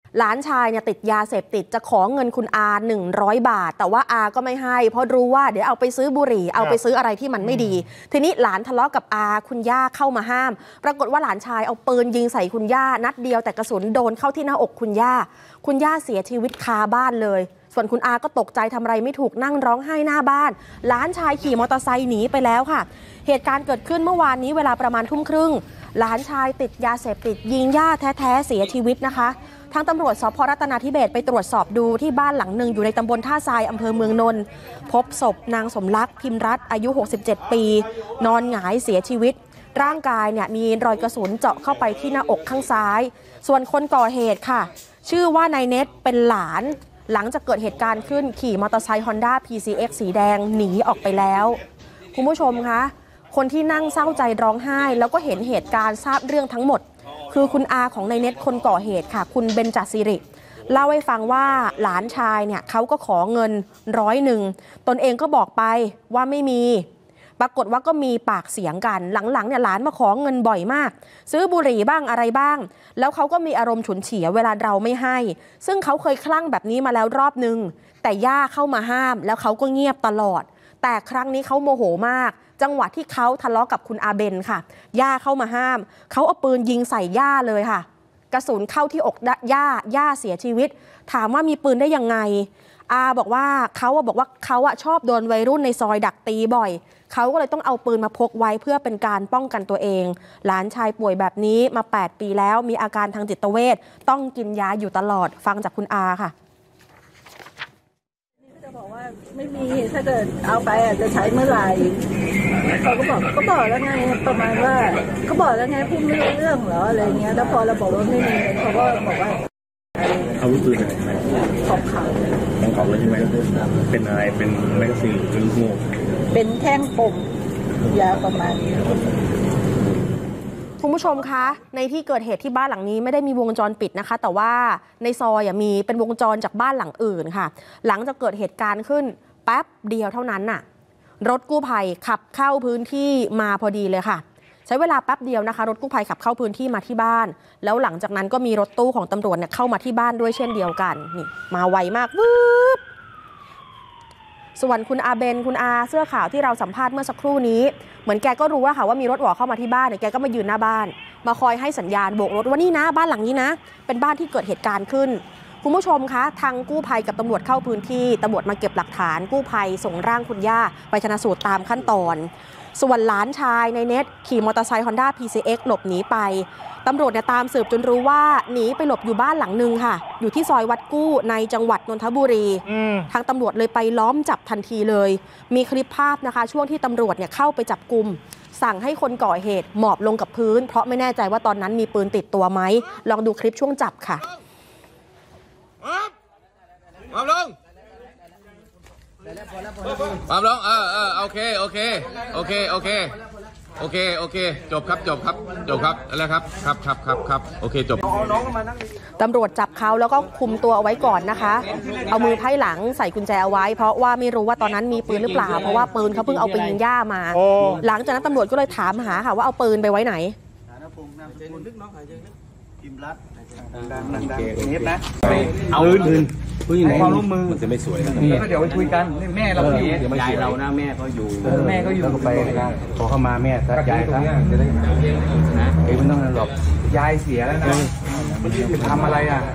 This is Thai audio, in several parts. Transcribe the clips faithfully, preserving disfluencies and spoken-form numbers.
หลานชายเนี่ยติดยาเสพติดจะขอเงินคุณอาหนึ่งร้อยบาทแต่ว่าอาก็ไม่ให้เพราะรู้ว่าเดี๋ยวเอาไปซื้อบุหรี่เอาไปซื้ออะไรที่มันไม่ดีทีนี้หลานทะเลาะกับอาคุณย่าเข้ามาห้ามปรากฏว่าหลานชายเอาปืนยิงใส่คุณย่านัดเดียวแต่กระสุนโดนเข้าที่หน้าอกคุณย่าคุณย่าเสียชีวิตคาบ้านเลยส่วนคุณอาก็ตกใจทำอะไรไม่ถูกนั่งร้องไห้หน้าบ้านหลานชายขี่มอเตอร์ไซค์หนีไปแล้วค่ะเหตุการณ์เกิดขึ้นเมื่อวานนี้เวลาประมาณทุ่มครึ่งหลานชายติดยาเสพติดยิงย่าแท้ๆเสียชีวิตนะคะทางตำรวจสภ.รัตนาธิเบศรไปตรวจสอบดูที่บ้านหลังหนึ่งอยู่ในตำบลท่าทรายอำเภอเมืองนนท์พบศพนางสมรักพิมรัตน์อายุหกสิบเจ็ดปีนอนหงายเสียชีวิตร่างกายเนี่ยมีรอยกระสุนเจาะเข้าไปที่หน้าอกข้างซ้ายส่วนคนก่อเหตุค่ะชื่อว่านายเน็ตเป็นหลานหลังจากเกิดเหตุการณ์ขึ้นขี่มอเตอร์ไซค์ Honda พี ซี เอ็กซ์ สีแดงหนีออกไปแล้วคุณผู้ชมคะคนที่นั่งเศร้าใจร้องไห้แล้วก็เห็นเหตุการณ์ทราบเรื่องทั้งหมดคือคุณอาของนายเน็ตคนก่อเหตุค่ะคุณเบญจศิริเล่าให้ฟังว่าหลานชายเนี่ยเขาก็ขอเงินร้อยหนึ่งตนเองก็บอกไปว่าไม่มีปรากฏว่าก็มีปากเสียงกันหลังๆเนี่ยหลานมาขอเงินบ่อยมากซื้อบุหรี่บ้างอะไรบ้างแล้วเขาก็มีอารมณ์ฉุนเฉียวเวลาเราไม่ให้ซึ่งเขาเคยคลั่งแบบนี้มาแล้วรอบนึงแต่ย่าเข้ามาห้ามแล้วเขาก็เงียบตลอดแต่ครั้งนี้เขาโมโหมากจังหวะที่เขาทะเลาะกับคุณอาเบนค่ะย่าเข้ามาห้ามเขาเอาปืนยิงใส่ย่าเลยค่ะกระสุนเข้าที่อกย่าย่าเสียชีวิตถามว่ามีปืนได้ยังไงอาบอกว่าเขาบอกว่าเขาชอบโดนวัยรุ่นในซอยดักตีบ่อยเขาก็เลยต้องเอาปืนมาพกไว้เพื่อเป็นการป้องกันตัวเองหลานชายป่วยแบบนี้มาแปดปีแล้วมีอาการทางจิตเวชต้องกินยาอยู่ตลอดฟังจากคุณอาค่ะจะบอกว่าไม่มีถ้าเกิดเอาไปจะใช้เมื่อไหร่เขาก็บอกก็บอกแล้วไงประมาณว่าเขาบอกแล้วไงพูดไม่รู้เรื่องเหรออะไรเงี้ยแล้วพอเราบอกว่าไม่มีเขาก็บอกว่าเขารู้ปืนอะไรไหมของเขาของเขาเลยใช่ไหมเป็นอะไรเป็นแมกกาซีนหรือลูกโม่เป็นแท่งปมยาวประมาณนี้คุณผู้ชมคะในที่เกิดเหตุที่บ้านหลังนี้ไม่ได้มีวงจรปิดนะคะแต่ว่าในซอยมีเป็นวงจรจากบ้านหลังอื่นค่ะหลังจากเกิดเหตุการณ์ขึ้นแป๊บเดียวเท่านั้นน่ะรถกู้ภัยขับเข้าพื้นที่มาพอดีเลยค่ะใช้เวลาแป๊บเดียวนะคะรถกู้ภัยขับเข้าพื้นที่มาที่บ้านแล้วหลังจากนั้นก็มีรถตู้ของตำรวจเนี่ยเข้ามาที่บ้านด้วยเช่นเดียวกันนี่มาไวมากวืบส่วนคุณอาเบนคุณอาเสื้อขาวที่เราสัมภาษณ์เมื่อสักครู่นี้เหมือนแกก็รู้ว่าค่ะว่ามีรถหวอเข้ามาที่บ้านเนี่ยแกก็มายืนหน้าบ้านมาคอยให้สัญญาณโบกรถว่านี่นะบ้านหลังนี้นะเป็นบ้านที่เกิดเหตุการณ์ขึ้นคุณผู้ชมคะทางกู้ภัยกับตำรวจเข้าพื้นที่ตำรวจมาเก็บหลักฐานกู้ภัยส่งร่างคุณย่าไปชันสูตรตามขั้นตอนส่วนหลานชายในเน็ตขี่มอเตอร์ไซค์ Honda พี ซี เอ็กซ์ หลบหนีไปตำรวจเนี่ยตามสืบจนรู้ว่าหนีไปหลบอยู่บ้านหลังนึงค่ะอยู่ที่ซอยวัดกู้ในจังหวัดนนทบุรีทางตำรวจเลยไปล้อมจับทันทีเลยมีคลิปภาพนะคะช่วงที่ตำรวจเนี่ยเข้าไปจับกุมสั่งให้คนก่อเหตุหมอบลงกับพื้นเพราะไม่แน่ใจว่าตอนนั้นมีปืนติดตัวไหมลองดูคลิปช่วงจับค่ะหมอบลงหมอบลงเออเออโอเคโอเคโอเคโอเคโอเคโอเคจบครับจบครับจบครับแล้วครับครับครับครับครับโอเคจบตำรวจจับเขาแล้วก็คุมตัวเอาไว้ก่อนนะคะเอามือไพ่หลังใส่กุญแจเอาไว้เพราะว่าไม่รู้ว่าตอนนั้นมีปืนหรือเปล่าเพราะว่าปืนเขาเพิ่งเอาไปยิงย่ามาหลังจากนั้นตำรวจก็เลยถามหาค่ะว่าเอาปืนไปไว้ไหนเอาปืนผู้หญิงความร่วมมือมันจะไม่สวยนะก็เดี๋ยวไปคุยกันแม่เราอยู่ยายเรานะแม่ก็อยู่แม่ก็อยู่ไปขอเข้ามาแม่ซะยายซะนะเอ้ยไม่ต้องหรอกยายเสียแล้วนะทำอะไรอ่ะ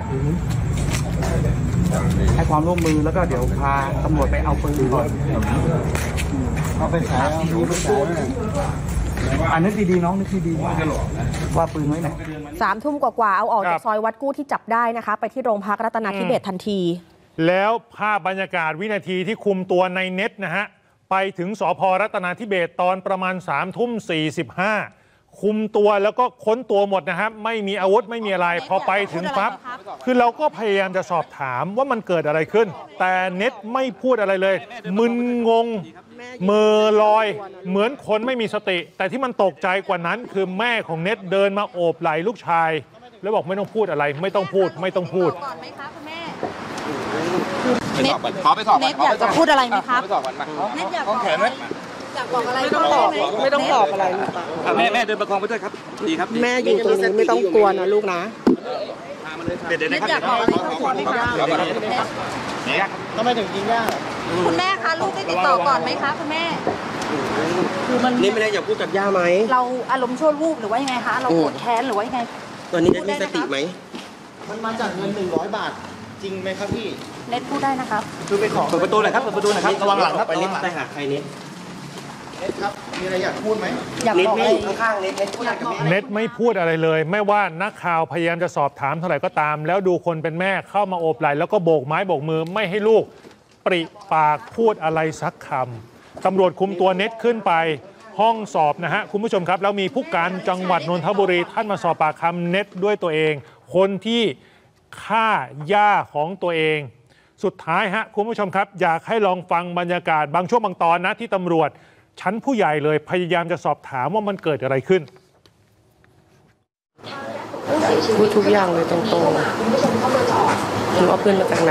ให้ความร่วมมือแล้วก็เดี๋ยวพาตำรวจไปเอาปืนก่อนเอาไปขายเอาไปขายอันนึกดีๆน้องนึกดีๆว่าปืนไว้ไหนสามทุ่มกว่าๆเอาออกจากซอยวัดกู้ที่จับได้นะคะไปที่โรงพักรัตนาธิเบศรทันทีแล้วภาพบรรยากาศวินาทีที่คุมตัวในเน็ตนะฮะไปถึงสภ.รัตนาธิเบศรตอนประมาณสามทุ่มสี่สิบห้าคุมตัวแล้วก็ค้นตัวหมดนะครับไม่มีอาวุธไม่มีอะไรพอไปถึงปั๊บคือเราก็พยายามจะสอบถามว่ามันเกิดอะไรขึ้นแต่เน็ตไม่พูดอะไรเลยมึนงงเมื่อลอยเหมือนคนไม่มีสติแต่ที่มันตกใจกว่านั้นคือแม่ของเน็ตเดินมาโอบไหล่ลูกชายแล้วบอกไม่ต้องพูดอะไรไม่ต้องพูดไม่ต้องพูดก่อนไหมคะคุณแม่เน็ตขอไปสอบเน็ตอยากจะพูดอะไรไหมครับเน็ตอยากต้องแขนไหมอยากบอกอะไรไม่ต้องตอบไม่ต้องตอบอะไรแม่แม่เดินประคองไปด้วยครับดีครับแม่อยู่ตรงนี้ไม่ต้องกลัวนะลูกนะเน็ตอยากบอกอะไรครอบครัวไหมคะเน็ตทำไมถึงยิงย่าคุณแม่คะลูกได้ติดต่อก่อนไหมคะคุณแม่คือมันนี่ไม่ได้อยากพูดกับย่าไหมเราอารมณ์ชั่ววูบหรือว่ายังไงคะเราโกรธแค้นหรือว่ายังไงตอนนี้ได้มีสติไหมมันมาจากเงินหนึ่งร้อยบาทจริงไหมครับพี่เน็ตพูดได้นะครับคือไปขอเปิดประตูหน่อยครับเปิดประตูหน่อยครับระวังหลังครับไปนิดไปหาใครนิดเน็ตครับมีอะไรอยากพูดไหมอยากนิดบอกไม่อะไรข้างๆนิดนิดพูดอะไรกับแม่เน็ตไม่พูดอะไรเลย ไม่ว่านักข่าวพยายามจะสอบถามเท่าไหร่ก็ตาม แล้วดูคนเป็นแม่เข้ามาโอบไหล่แล้วก็โบกไม้โบกมือไม่ให้ลูกปริปากพูดอะไรสักคำตำรวจคุมตัวเน็ตขึ้นไปห้องสอบนะฮะคุณผู้ชมครับแล้วมีผู้การจังหวัดนนทบุรีท่านมาสอบปากคำเน็ตด้วยตัวเองคนที่ฆ่าย่าของตัวเองสุดท้ายฮะคุณผู้ชมครับอยากให้ลองฟังบรรยากาศบางช่วงบางตอนนะที่ตำรวจชั้นผู้ใหญ่เลยพยายามจะสอบถามว่ามันเกิดอะไรขึ้นพูดทุกอย่างเลยตรงๆหนูเอาปืนมาจากไหน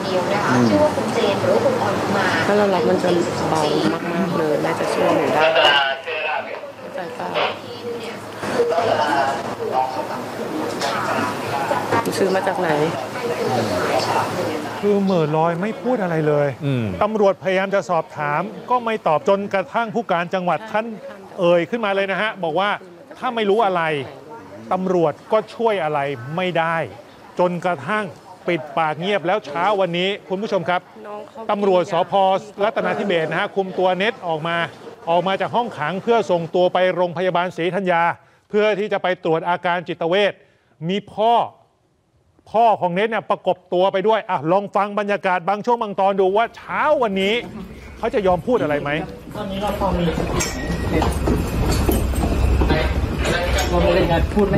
ถ้าเรารับมันจะเบามากๆเลยแม่จะช่วยหนูได้ใจเปล่าซื้อมาจากไหนคือเหม่อลอยไม่พูดอะไรเลยตำรวจพยายามจะสอบถามก็ไม่ตอบจนกระทั่งผู้การจังหวัดท่านเอ่ยขึ้นมาเลยนะฮะบอกว่าถ้าไม่รู้อะไรตำรวจก็ช่วยอะไรไม่ได้จนกระทั่งปิดปากเงียบแล้วเช้าวันนี้คุณผู้ชมครับตำรวจสภ.รัตนาธิเบศรนะฮะคุมตัวเน็ตออกมาออกมาจากห้องขังเพื่อส่งตัวไปโรงพยาบาลศรีธัญญาเพื่อที่จะไปตรวจอาการจิตเวชมีพ่อพ่อของเน็ตเนี่ยประกบตัวไปด้วยอ่ะลองฟังบรรยากาศบางช่วงบางตอนดูว่าเช้าวันนี้เขาจะยอมพูดอะไรไหมตอนนี้เราพอมีเราไม่ได้การพูดไหม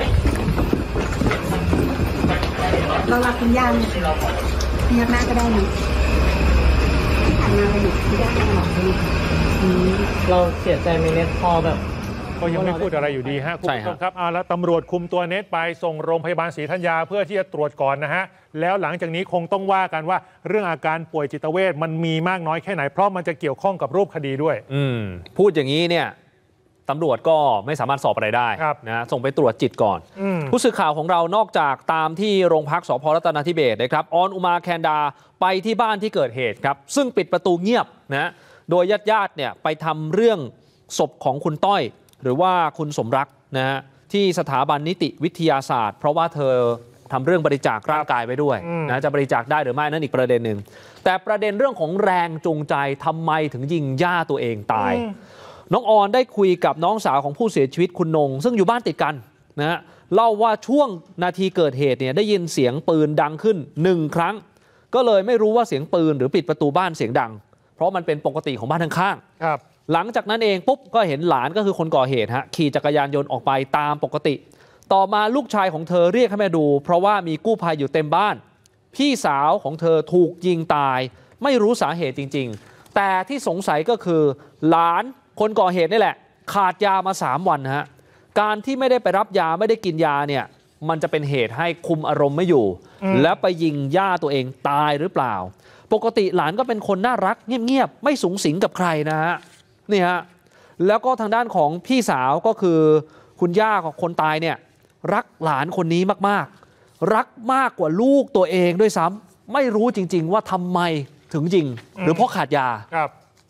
เรารักคุณย่าเนี่ยเรียกแม่ก็ได้นะผ่านมาไปอยู่คุณย่าตลอดเลยเราเสียใจไหมเน็ตพอแบบก็ยังไม่พูดอะไรอยู่ดีฮะคุณผู้ชมครับเอาละตำรวจคุมตัวเน็ตไปส่งโรงพยาบาลศรีธัญญาเพื่อที่จะตรวจก่อนนะฮะแล้วหลังจากนี้คงต้องว่ากันว่าเรื่องอาการป่วยจิตเวชมันมีมากน้อยแค่ไหนเพราะมันจะเกี่ยวข้องกับรูปคดีด้วยอืมพูดอย่างนี้เนี่ยตำรวจก็ไม่สามารถสอบอะไรได้นะส่งไปตรวจจิตก่อนผู้สื่อข่าวของเรานอกจากตามที่โรงพักสภ.รัตนาธิเบศรนะครับออนอุมาแคนดาไปที่บ้านที่เกิดเหตุครับซึ่งปิดประตูเงียบนะโดยญาติๆเนี่ยไปทำเรื่องศพของคุณต้อยหรือว่าคุณสมรักนะฮะที่สถาบันนิติวิทยาศาสตร์เพราะว่าเธอทำเรื่องบริจาคร่างกายไปด้วยนะจะบริจาคได้หรือไม่นั่นอีกประเด็นหนึ่งแต่ประเด็นเรื่องของแรงจูงใจทำไมถึงยิงย่าตัวเองตายน้องออนได้คุยกับน้องสาวของผู้เสียชีวิตคุณนงซึ่งอยู่บ้านติดกันนะฮะเล่าว่าช่วงนาทีเกิดเหตุเนี่ยได้ยินเสียงปืนดังขึ้นหนึ่งครั้งก็เลยไม่รู้ว่าเสียงปืนหรือปิดประตูบ้านเสียงดังเพราะมันเป็นปกติของบ้านข้างๆครับหลังจากนั้นเองปุ๊บก็เห็นหลานก็คือคนก่อเหตุฮะขี่จักรยานยนต์ออกไปตามปกติต่อมาลูกชายของเธอเรียกให้แม่ดูเพราะว่ามีกู้ภัยอยู่เต็มบ้านพี่สาวของเธอถูกยิงตายไม่รู้สาเหตุจริงๆแต่ที่สงสัยก็คือหลานคนก่อเหตุนี่แหละขาดยามาสามวันฮะการที่ไม่ได้ไปรับยาไม่ได้กินยาเนี่ยมันจะเป็นเหตุให้คุมอารมณ์ไม่อยู่และไปยิงย่าตัวเองตายหรือเปล่าปกติหลานก็เป็นคนน่ารักเงียบๆไม่สูงสิงกับใครนะฮะนี่ฮะแล้วก็ทางด้านของพี่สาวก็คือคุณย่าของคนตายเนี่ยรักหลานคนนี้มากๆรักมากกว่าลูกตัวเองด้วยซ้ำไม่รู้จริงๆว่าทำไมถึงยิงหรือเพราะขาดยาครับ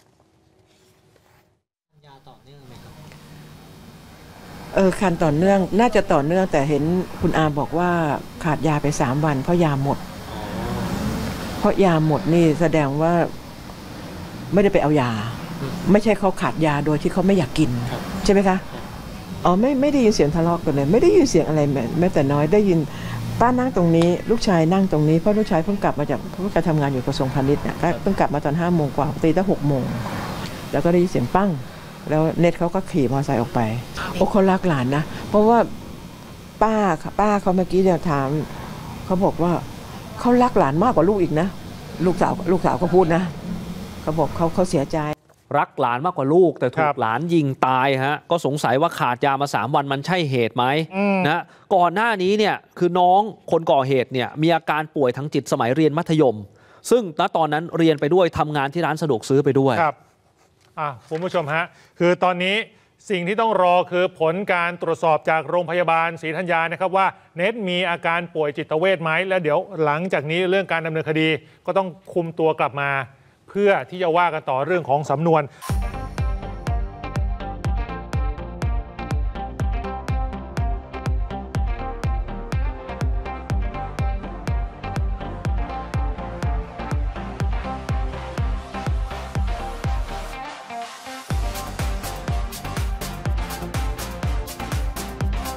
เออคันต่อเนื่องน่าจะต่อเนื่องแต่เห็นคุณอาบอกว่าขาดยาไปสามวันเพราะยาหมดเพราะยาหมดนี่แสดงว่าไม่ได้ไปเอายาไม่ใช่เขาขาดยาโดยที่เขาไม่อยากกินใช่ไหมคะอ๋อไม่ไม่ได้ยินเสียงทะเลาะกันเลยไม่ได้ยินเสียงอะไรแม้แต่น้อยได้ยินป้านั่งตรงนี้ลูกชายนั่งตรงนี้เพราะลูกชายเพิ่งกลับมาจากเพิ่งไปทำงานอยู่กระทรวงพาณิชย์เนี่ยเพิ่งกลับมาตอนห้าโมงกว่าตีตั้งหกโมงแล้วก็ได้ยินเสียงปั้งแล้วเน็ตเขาก็ขี่มอเตอร์ไซค์ออกไปโอ้เขารักหลานนะเพราะว่าป้าป้าเขาเมื่อกี้เนี่ยถามเขาบอกว่าเขารักหลานมากกว่าลูกอีกนะลูกสาวลูกสาวก็พูดนะเขาบอกเขาเขาเสียใจรักหลานมากกว่าลูกแต่ถูกหลานยิงตายฮะก็สงสัยว่าขาดยามาสามวันมันใช่เหตุไหมนะก่อนหน้านี้เนี่ยคือน้องคนก่อเหตุเนี่ยมีอาการป่วยทางจิตสมัยเรียนมัธยมซึ่งณตอนนั้นเรียนไปด้วยทำงานที่ร้านสะดวกซื้อไปด้วยครับอ่ะคุณผู้ชมฮะคือตอนนี้สิ่งที่ต้องรอคือผลการตรวจสอบจากโรงพยาบาลศรีธัญญานะครับว่าเน็ตมีอาการป่วยจิตเวชไหมแล้วเดี๋ยวหลังจากนี้เรื่องการดำเนินคดีก็ต้องคุมตัวกลับมาเพื่อที่จะว่ากันต่อเรื่องของสำนวน